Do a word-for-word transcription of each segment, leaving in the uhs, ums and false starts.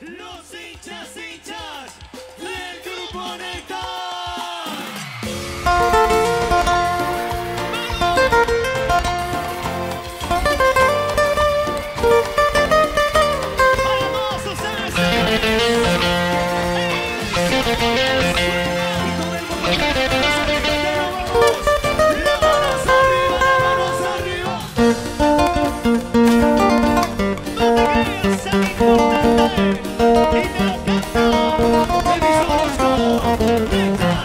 los hinchas hinchas del Grupo Néctar. ¡Vamos, ustedes! Y todo el mundo que nos arriba, vamos. ¡La manos arriba, la manos arriba! ¡No te quedes tan importante! ¡Y te lo canto! ¡De mis ojos con Néctar!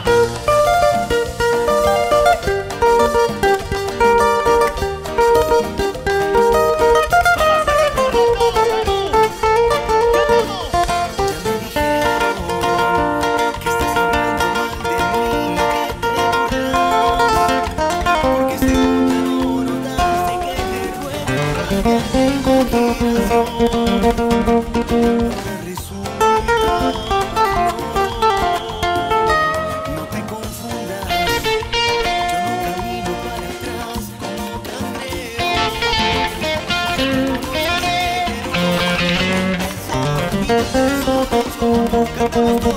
Cantamos